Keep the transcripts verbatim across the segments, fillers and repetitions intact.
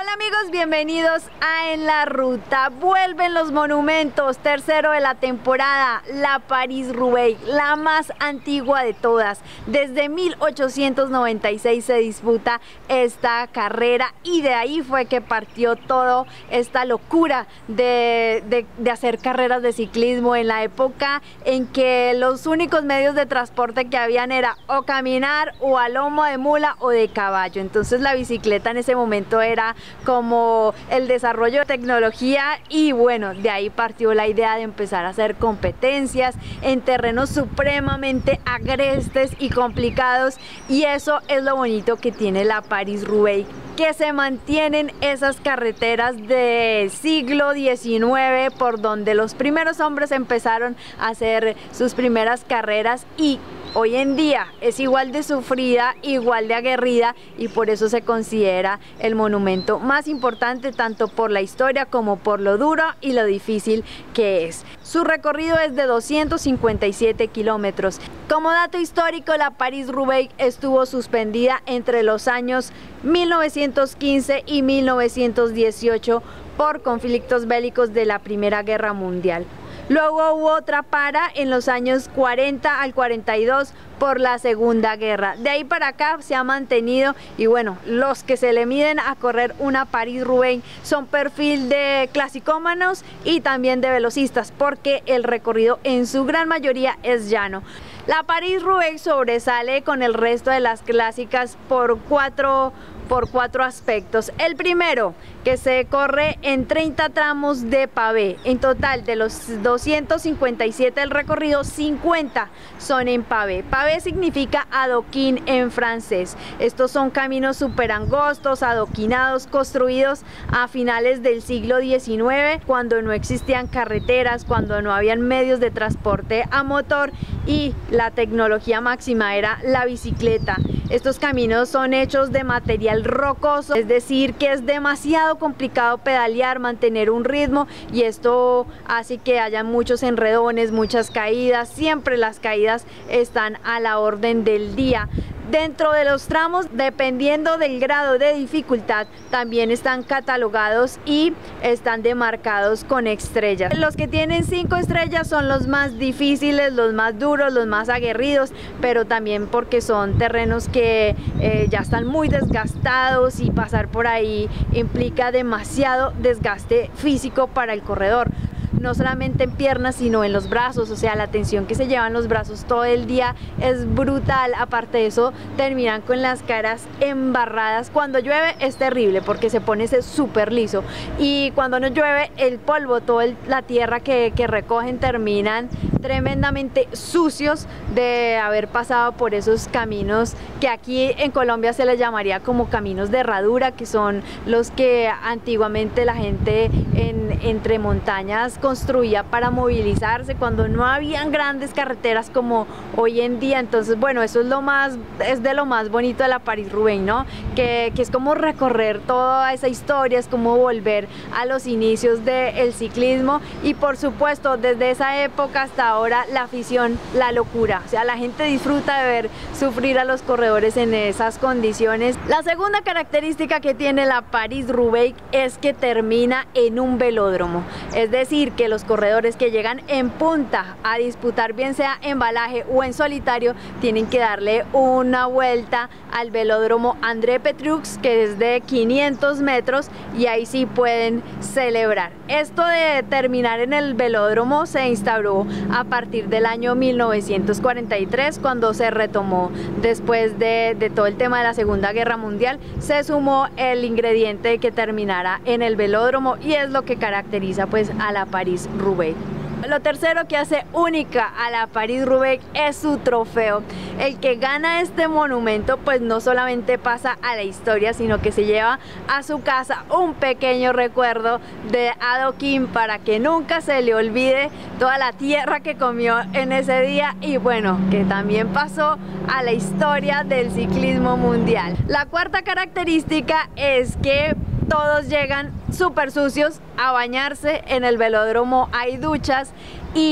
Hola amigos, bienvenidos a En la Ruta. Vuelven los monumentos, tercero de la temporada, la París-Roubaix, la más antigua de todas. Desde mil ochocientos noventa y seis se disputa esta carrera y de ahí fue que partió toda esta locura de, de, de hacer carreras de ciclismo en la época en que los únicos medios de transporte que habían era o caminar o a lomo de mula o de caballo. Entonces la bicicleta en ese momento era como el desarrollo de tecnología y bueno, de ahí partió la idea de empezar a hacer competencias en terrenos supremamente agrestes y complicados, y eso es lo bonito que tiene la París-Roubaix, que se mantienen esas carreteras del siglo diecinueve por donde los primeros hombres empezaron a hacer sus primeras carreras, y hoy en día es igual de sufrida, igual de aguerrida, y por eso se considera el monumento más importante tanto por la historia como por lo duro y lo difícil que es. Su recorrido es de doscientos cincuenta y siete kilómetros. Como dato histórico, la París-Roubaix estuvo suspendida entre los años mil novecientos quince y mil novecientos dieciocho por conflictos bélicos de la Primera Guerra Mundial. Luego hubo otra para en los años cuarenta al cuarenta y dos por la Segunda Guerra. De ahí para acá se ha mantenido, y bueno, los que se le miden a correr una París-Roubaix son perfil de clasicómanos y también de velocistas, porque el recorrido en su gran mayoría es llano. La París-Roubaix sobresale con el resto de las clásicas por cuatro por cuatro aspectos. El primero, que se corre en treinta tramos de pavé. En total, de los doscientos cincuenta y siete del recorrido, cincuenta son en pavé. Pavé significa adoquín en francés. Estos son caminos súper angostos, adoquinados, construidos a finales del siglo diecinueve, cuando no existían carreteras, cuando no habían medios de transporte a motor y la tecnología máxima era la bicicleta. Estos caminos son hechos de material rocoso, es decir que es demasiado complicado pedalear, mantener un ritmo, y esto hace que haya muchos enredones, muchas caídas. Siempre las caídas están a la orden del día. Dentro de los tramos, dependiendo del grado de dificultad, también están catalogados y están demarcados con estrellas. Los que tienen cinco estrellas son los más difíciles, los más duros, los más aguerridos, pero también porque son terrenos que eh, ya están muy desgastados, y pasar por ahí implica demasiado desgaste físico para el corredor. No solamente en piernas, sino en los brazos, o sea, la tensión que se llevan los brazos todo el día es brutal. Aparte de eso, terminan con las caras embarradas. Cuando llueve es terrible porque se pone ese súper liso, y cuando no llueve, el polvo, toda la tierra que, que recogen, terminan tremendamente sucios de haber pasado por esos caminos que aquí en Colombia se les llamaría como caminos de herradura, que son los que antiguamente la gente en, entre montañas construía para movilizarse cuando no habían grandes carreteras como hoy en día. Entonces bueno, eso es lo más, es de lo más bonito de la París-Roubaix, ¿no? Que, que es como recorrer toda esa historia, es como volver a los inicios del ciclismo, y por supuesto desde esa época hasta ahora la afición, la locura, o sea, la gente disfruta de ver sufrir a los corredores en esas condiciones. La segunda característica que tiene la París-Roubaix es que termina en un velódromo, es decir, que los corredores que llegan en punta a disputar, bien sea en embalaje o en solitario, tienen que darle una vuelta al velódromo André Petrux, que es de quinientos metros, y ahí sí pueden celebrar. Esto de terminar en el velódromo se instauró a partir del año mil novecientos cuarenta y tres, cuando se retomó después de, de todo el tema de la Segunda Guerra Mundial. Se sumó el ingrediente de que terminara en el velódromo, y es lo que caracteriza pues a la París-Roubaix. Lo tercero que hace única a la París-Roubaix es su trofeo. El que gana este monumento pues no solamente pasa a la historia, sino que se lleva a su casa un pequeño recuerdo de adoquín para que nunca se le olvide toda la tierra que comió en ese día, y bueno, que también pasó a la historia del ciclismo mundial. La cuarta característica es que todos llegan súper sucios a bañarse. En el velódromo hay duchas, y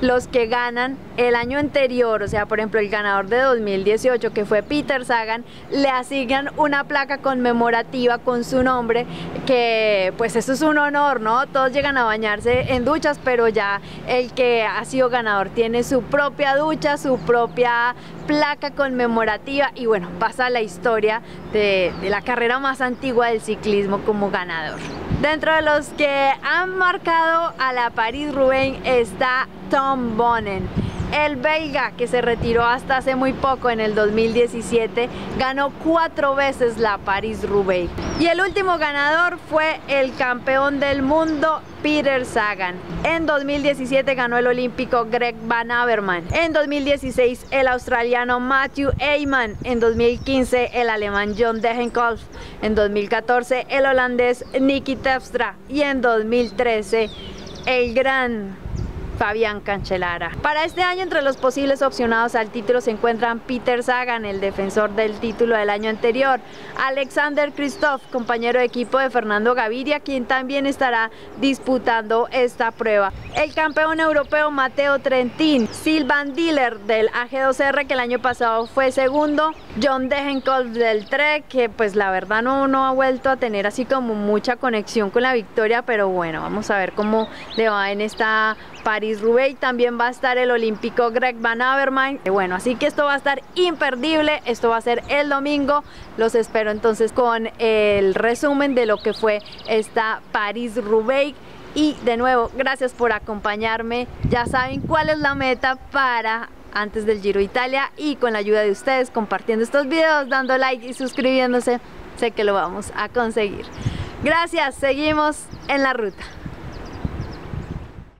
los que ganan el año anterior, o sea, por ejemplo, el ganador de dos mil dieciocho, que fue Peter Sagan, le asignan una placa conmemorativa con su nombre, que pues eso es un honor, ¿no? Todos llegan a bañarse en duchas, pero ya el que ha sido ganador tiene su propia ducha, su propia placa conmemorativa y bueno, pasa a la historia de, de la carrera más antigua del ciclismo como ganador. Dentro de los que han marcado a la París-Roubaix está Tom Boonen. El belga, que se retiró hasta hace muy poco, en el dos mil diecisiete, ganó cuatro veces la París-Roubaix. Y el último ganador fue el campeón del mundo, Peter Sagan. En dos mil diecisiete ganó el olímpico Greg Van Avermaet. En dos mil dieciséis el australiano Matthew Hayman. En dos mil quince el alemán John Degenkolb. En dos mil catorce el holandés Niki Terpstra. Y en dos mil trece el gran Fabián Cancellara. Para este año, entre los posibles opcionados al título se encuentran Peter Sagan, el defensor del título del año anterior, Alexander Kristoff, compañero de equipo de Fernando Gaviria, quien también estará disputando esta prueba, el campeón europeo Matteo Trentin, Sylvain Diller del A G dos R, que el año pasado fue segundo, John Degenkolb del Trek, que pues la verdad no, no ha vuelto a tener así como mucha conexión con la victoria, pero bueno, vamos a ver cómo le va en esta París-Roubaix. También va a estar el olímpico Greg Van Avermaet. Bueno, así que esto va a estar imperdible. Esto va a ser el domingo. Los espero entonces con el resumen de lo que fue esta París-Roubaix. Y de nuevo, gracias por acompañarme. Ya saben cuál es la meta para antes del Giro de Italia, y con la ayuda de ustedes compartiendo estos videos, dando like y suscribiéndose, sé que lo vamos a conseguir. Gracias, seguimos en la ruta.